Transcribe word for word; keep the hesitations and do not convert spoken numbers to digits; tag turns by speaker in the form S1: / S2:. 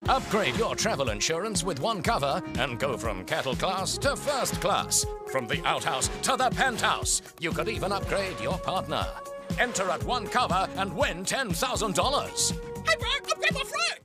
S1: Upgrade your travel insurance with one cover and go from cattle class to first class. From the outhouse to the penthouse. You could even upgrade your partner. Enter at one cover and win ten thousand dollars.
S2: Hey, bro, upgrade my friend!